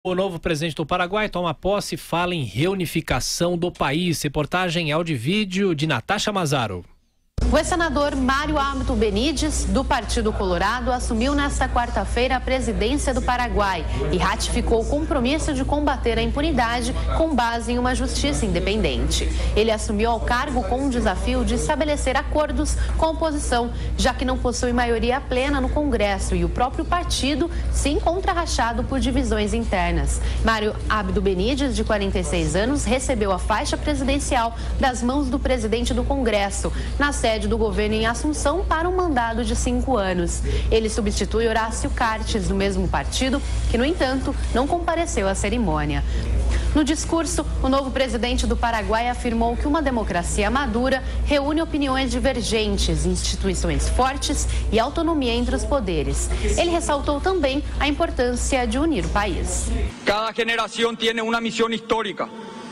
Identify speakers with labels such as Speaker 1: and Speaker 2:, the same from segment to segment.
Speaker 1: O novo presidente do Paraguai toma posse e fala em reunificação do país. Reportagem áudio e vídeo de Natasha Mazaro.
Speaker 2: O ex-senador Mário Abdo Benítez, do Partido Colorado, assumiu nesta quarta-feira a presidência do Paraguai e ratificou o compromisso de combater a impunidade com base em uma justiça independente. Ele assumiu ao cargo com o desafio de estabelecer acordos com a oposição, já que não possui maioria plena no Congresso e o próprio partido se encontra rachado por divisões internas. Mário Abdo Benítez, de 46 anos, recebeu a faixa presidencial das mãos do presidente do Congresso, na sede do governo em Assunção, para um mandado de 5 anos. Ele substitui Horácio Cartes, do mesmo partido, que, no entanto, não compareceu à cerimônia. No discurso, o novo presidente do Paraguai afirmou que uma democracia madura reúne opiniões divergentes, instituições fortes e autonomia entre os poderes. Ele ressaltou também a importância de unir o país.
Speaker 3: Cada geração tem uma missão histórica.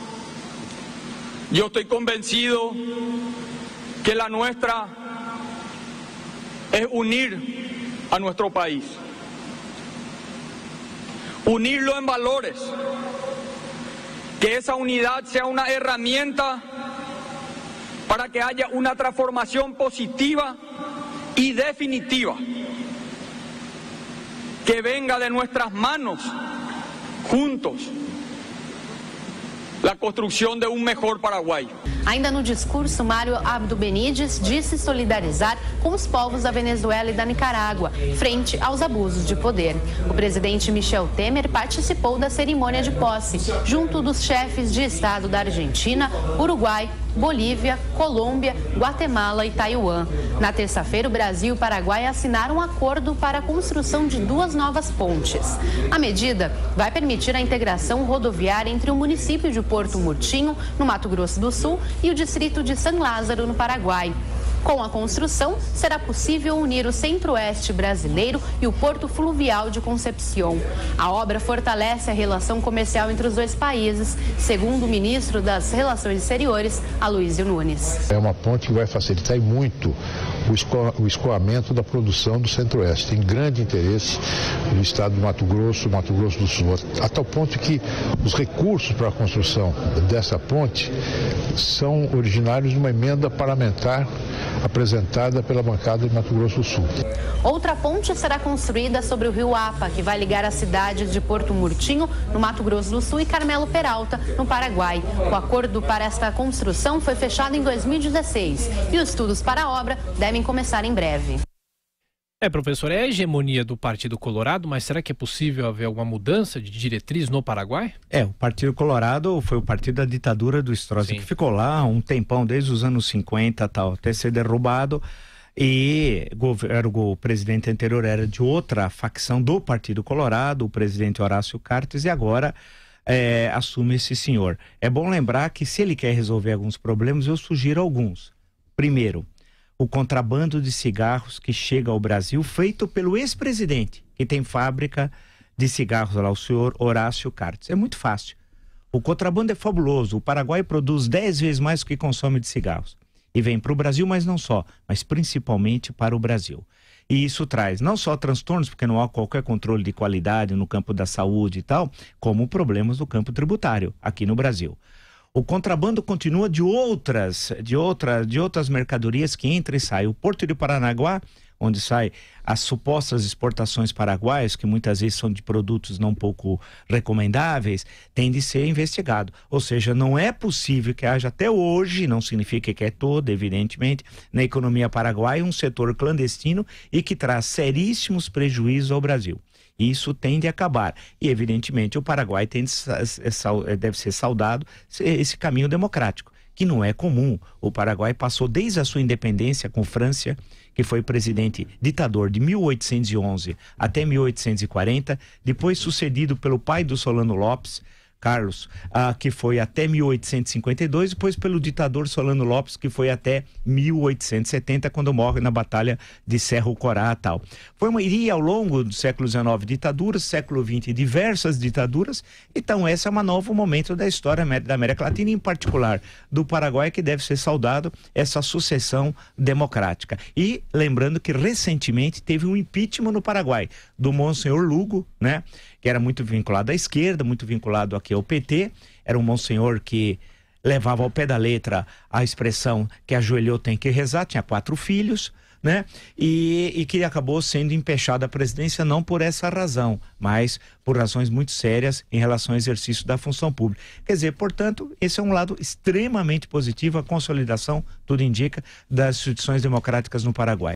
Speaker 3: Eu estou convencido que la nuestra es unir a nuestro país, unirlo en valores, que esa unidad sea una herramienta para que haya una transformación positiva y definitiva, que venga de nuestras manos, juntos, la construcción de un mejor Paraguay.
Speaker 2: Ainda no discurso, Mário Abdo Benítez disse solidarizar com os povos da Venezuela e da Nicarágua, frente aos abusos de poder. O presidente Michel Temer participou da cerimônia de posse, junto dos chefes de Estado da Argentina, Uruguai, Bolívia, Colômbia, Guatemala e Taiwan. Na terça-feira, o Brasil e o Paraguai assinaram um acordo para a construção de 2 novas pontes. A medida vai permitir a integração rodoviária entre o município de Porto Murtinho, no Mato Grosso do Sul, e o distrito de San Lázaro, no Paraguai. Com a construção, será possível unir o centro-oeste brasileiro e o porto fluvial de Concepción. A obra fortalece a relação comercial entre os dois países, segundo o ministro das Relações Exteriores, Aloysio Nunes.
Speaker 4: É uma ponte que vai facilitar e muito o escoamento da produção do centro-oeste. Tem grande interesse no estado do Mato Grosso do Sul, a tal ponto que os recursos para a construção dessa ponte são originários de uma emenda parlamentar apresentada pela bancada de Mato Grosso do Sul.
Speaker 2: Outra ponte será construída sobre o rio Apa, que vai ligar as cidades de Porto Murtinho, no Mato Grosso do Sul, e Carmelo Peralta, no Paraguai. O acordo para esta construção foi fechado em 2016 e os estudos para a obra devem começar em breve.
Speaker 1: Professor, é a hegemonia do Partido Colorado, mas será que é possível haver alguma mudança de diretriz no Paraguai?
Speaker 5: O Partido Colorado foi o partido da ditadura do Stroessner, que ficou lá um tempão, desde os anos 50 tal, até ser derrubado. E o presidente anterior era de outra facção do Partido Colorado, o presidente Horácio Cartes, e agora assume esse senhor. É bom lembrar que, se ele quer resolver alguns problemas, eu sugiro alguns. Primeiro, o contrabando de cigarros que chega ao Brasil, feito pelo ex-presidente, que tem fábrica de cigarros lá, o senhor Horácio Cartes. É muito fácil. O contrabando é fabuloso. O Paraguai produz 10 vezes mais do que consome de cigarros. E vem para o Brasil, mas não só, mas principalmente para o Brasil. E isso traz não só transtornos, porque não há qualquer controle de qualidade no campo da saúde e tal, como problemas no campo tributário aqui no Brasil. O contrabando continua de outras mercadorias que entram e saem. O Porto de Paranaguá, onde saem as supostas exportações paraguaias, que muitas vezes são de produtos não pouco recomendáveis, tem de ser investigado. Ou seja, não é possível que haja até hoje, não significa que é toda, evidentemente, na economia paraguaia, um setor clandestino e que traz seríssimos prejuízos ao Brasil. Isso tem de acabar. E, evidentemente, o Paraguai deve ser saudado esse caminho democrático, que não é comum. O Paraguai passou desde a sua independência com França, que foi presidente ditador de 1811 até 1840, depois sucedido pelo pai do Solano Lopes, Carlos, que foi até 1852, depois pelo ditador Solano Lopes, que foi até 1870, quando morre na Batalha de Cerro Corá e tal. Iria ao longo do século XIX ditaduras, século XX diversas ditaduras, então esse é um novo momento da história da América Latina, em particular do Paraguai, que deve ser saudado essa sucessão democrática. E lembrando que recentemente teve um impeachment no Paraguai, do Monsenhor Lugo, né? que era muito vinculado à esquerda, muito vinculado aqui ao PT, era um monsenhor que levava ao pé da letra a expressão que ajoelhou tem que rezar, tinha 4 filhos, né? E que acabou sendo empenchado à presidência não por essa razão, mas por razões muito sérias em relação ao exercício da função pública. Quer dizer, portanto, esse é um lado extremamente positivo, a consolidação, tudo indica, das instituições democráticas no Paraguai.